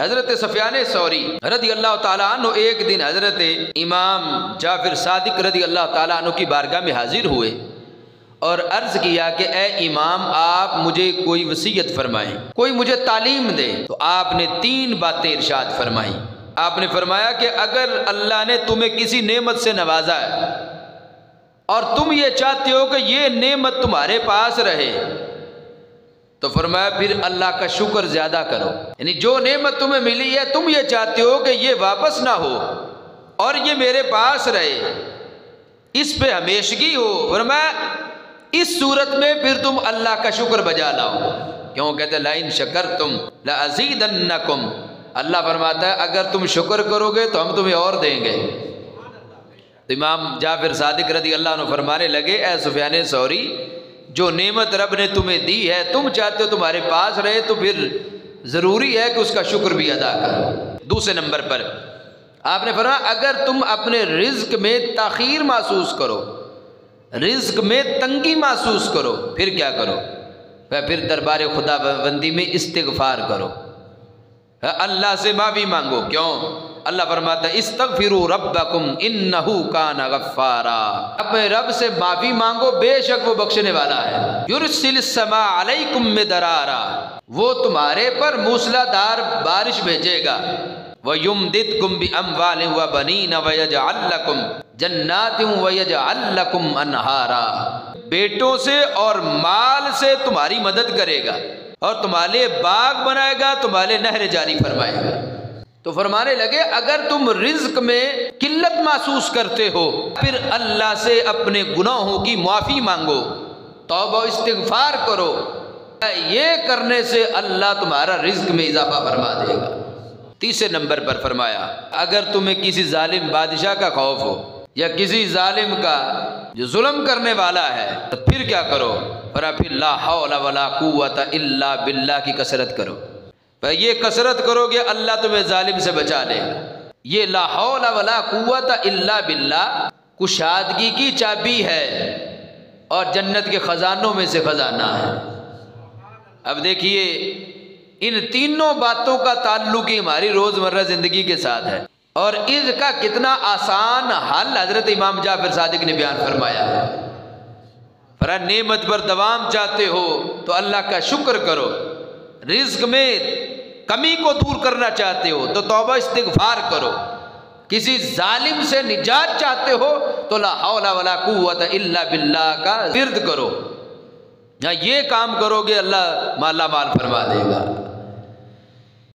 حضرت سفیان ثوری رضی اللہ تعالیٰ عنہ ایک دن حضرت امام جعفر صادق رضی اللہ تعالیٰ عنہ کی بارگاہ میں حاضر ہوئے اور عرض کیا کہ اے امام آپ مجھے کوئی وصیت فرمائیں، کوئی مجھے تعلیم دے۔ تو آپ نے 3 باتیں ارشاد فرمائیں۔ آپ نے فرمایا کہ اگر اللہ نے تمہیں کسی نعمت سے نوازا ہے اور تم یہ چاہتے ہو کہ یہ نعمت تمہارے پاس رہے تو فرمایا پھر اللہ کا شکر زیادہ کرو، یعنی جو نعمت تمہیں ملی ہے تم یہ چاہتے ہو کہ یہ واپس نہ ہو اور یہ میرے پاس رہے، اس پہ ہمیشگی ہو۔ فرمایا اس صورت میں پھر تم اللہ کا شکر بجا لاؤ، کیوں کہتے لَإِن شَكَرْتُمْ لَأَزِيدَنَّكُمْ، اللہ فرماتا ہے اگر تم شکر کرو گے تو ہم تمہیں اور دیں گے۔ تو امام جعفر صادق رضی اللہ عنہ فرمانے لگے اے سفیان ثوری، جو نعمت رب نے تمہیں دی ہے تم چاہتے ہو تمہارے پاس رہے تو پھر ضروری ہے کہ اس کا شکر بھی ادا کرو۔ دوسرے نمبر پر آپ نے فرمایا اگر تم اپنے رزق میں تاخیر محسوس کرو، رزق میں تنگی محسوس کرو، پھر کیا کرو؟ پھر دربار خدا بندی میں استغفار کرو، اللہ سے معافی مانگو۔ کیوں؟ اللہ فرماتا ہے استغفروا ربکم انہ کان غفارا، اپنے رب سے معافی مانگو بے شک وہ بخشنے والا ہے۔ یرسل السماء علیکم مدرارا، وہ تمہارے پر موسلادھار بارش بھیجے گا۔ وَيُمْدِدْكُمْ بِأَمْوَالٍ وَبَنِينَ وَيَجْعَلْ لَكُمْ جَنَّاتٍ وَيَجْعَلْ لَكُمْ أَنْهَارًا، بیٹوں سے اور مال سے تمہاری مدد کرے گا اور تمہارے لیے باغ بنائے گا، تمہارے لیے نہر جاری فرمائے گا۔ تو فرمانے لگے اگر تم رزق میں قلت محسوس کرتے ہو پھر اللہ سے اپنے گناہوں کی معافی مانگو، توبہ و استغفار کرو، یہ کرنے سے اللہ تمہارا رزق میں اضافہ فرما دے گا۔ تیسرے نمبر پر فرمایا اگر تمہیں کسی ظالم بادشاہ کا خوف ہو یا کسی ظالم کا جو ظلم کرنے والا ہے تو پھر کیا کرو؟ پھر لا حول ولا قوت الا باللہ کی کثرت کرو۔ یہ کثرت کرو گے اللہ تمہیں ظالم سے بچا لے گا۔ یہ لا حول ولا قوت الا باللہ کشادگی کی چابی ہے اور جنت کے خزانوں میں سے خزانہ ہے۔ اب دیکھیے ان تینوں باتوں کا تعلق ہی ہماری روزمرہ زندگی کے ساتھ ہے اور اس کا کتنا آسان حل حضرت امام جعفر صادق نے بیان فرمایا ہے۔ فرمایا نعمت پر دوام چاہتے ہو تو اللہ کا شکر کرو، رزق میں کمی کو دور کرنا چاہتے ہو تو توبہ استغفار کرو، کسی ظالم سے نجات چاہتے ہو تو لا حول ولا قوت الا باللہ کا ورد کرو، یہ کام کرو گے اللہ مالا مال فرما دے گا۔